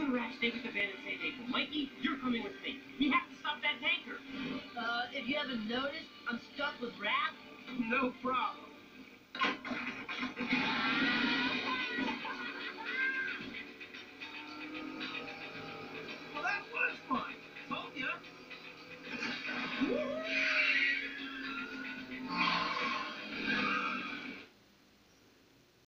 and Raph stay with the band in San Diego. Mikey, you're coming with me. We have to stop that tanker. If you haven't noticed, I'm stuck with Raph. No problem.